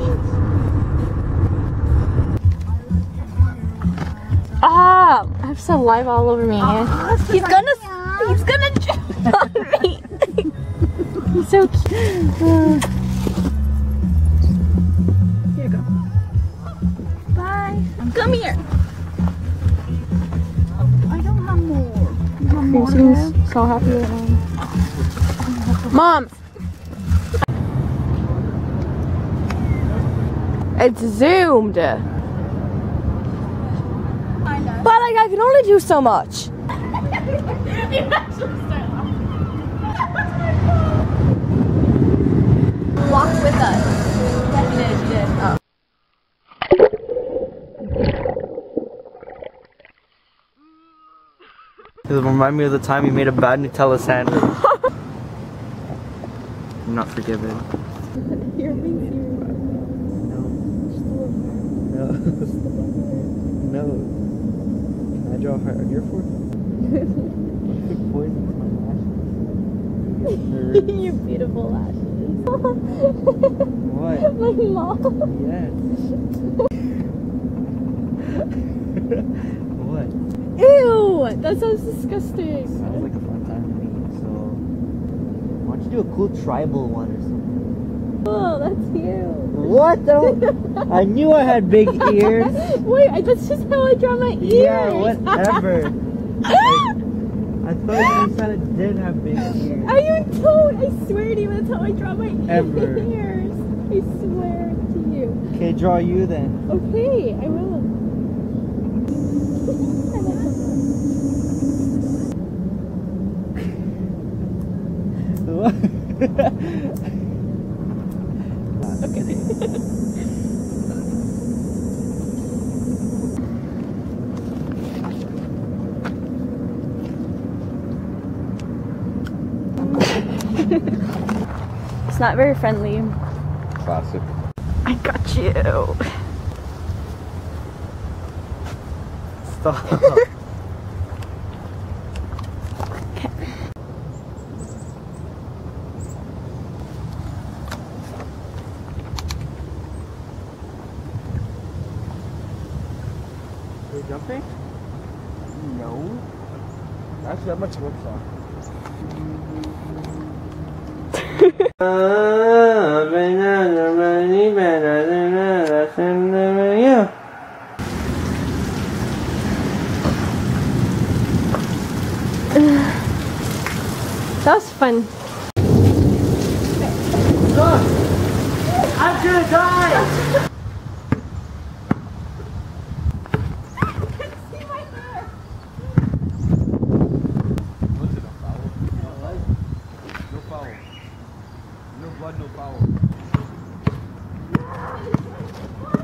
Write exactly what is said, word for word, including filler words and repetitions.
Ah, I have saliva all over me. Oh, he's gonna, he's gonna jump on me. He's so cute. Uh. Here you go. Bye. Come here. Oh, I don't have more. You have more? He seems so happy right now. Mom. It's zoomed. But like I can only do so much. Walk with us. Yes, you did, you did. Oh. It'll remind me of the time you made a bad Nutella sandwich. I'm not forgiven. You're being serious. No. No. Can I draw a heart on your forehead? Poison my lashes. Your beautiful lashes. What? My mom. Yes. What? Ew! That sounds disgusting. Sounds like a fun time to me, so why don't you do a cool tribal one or something? Oh, that's you. What the? I knew I had big ears. Wait, I- that's just how I draw my ears. Yeah, whatever. I, I thought you said it did have big ears. Are you told? I swear to you, that's how I draw my Ever. ears. I swear to you. Okay, draw you then. Okay, I will. What? Okay. It's not very friendly. Classic. I got you. Stop. Okay. Are you jumping? No. Actually, I'm a twin song. That was fun. Look! I'm gonna die! See my hair. No foul. No blood, no foul.